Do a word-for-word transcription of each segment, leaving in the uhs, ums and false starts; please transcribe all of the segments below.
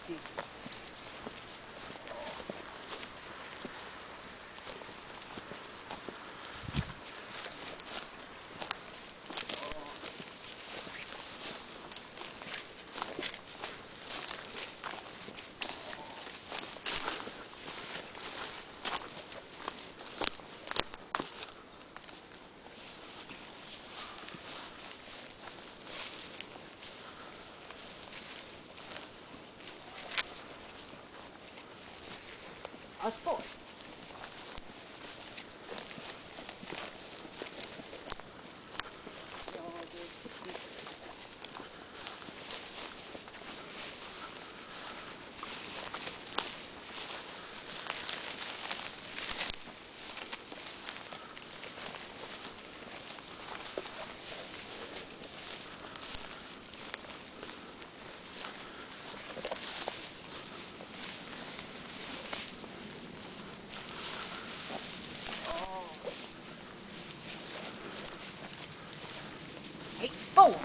duktig. Ja, skål. Två.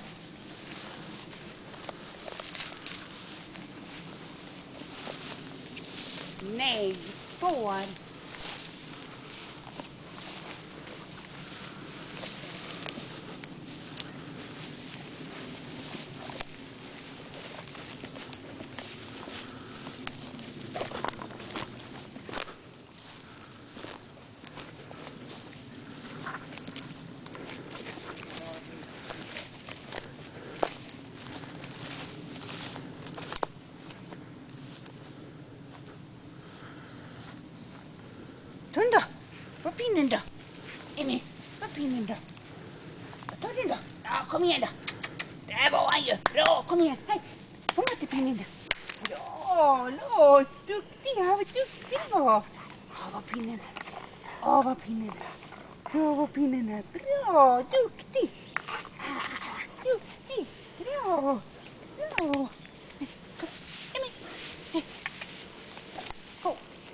Nej, två. Tunn då? Var pinnen då? Emmy, var pinnen då? Ta den då. Ja, kom igen då. Där var han ju. Bra, kom igen. Hej, kom här till pinnen då. Ja, låt. Duktig, ja, vad duktig var. Ja, var pinnen. Ja, var pinnen. Ja, var pinnen är. Bra, duktig. Duktig, bra. Bra. Emmy, hej. Gå.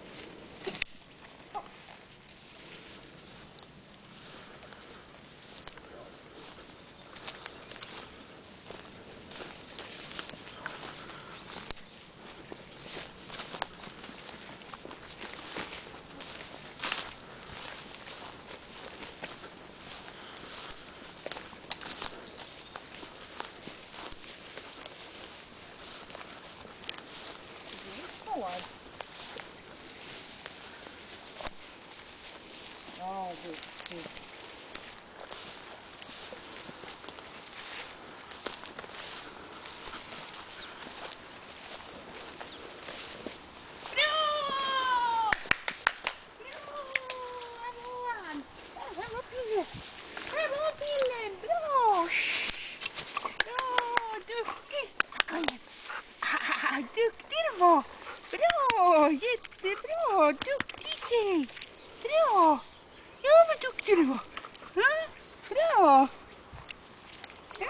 Ja, duktig. Bra! Bra! Här var han. Här var pinnen. Här var pinnen. Bra! Bra, duktig. Kom igen. Ah, duktig du var. Bra, jättebra. Duktig tjej. Bra. Ja, vad duktig du var. Ja, bra.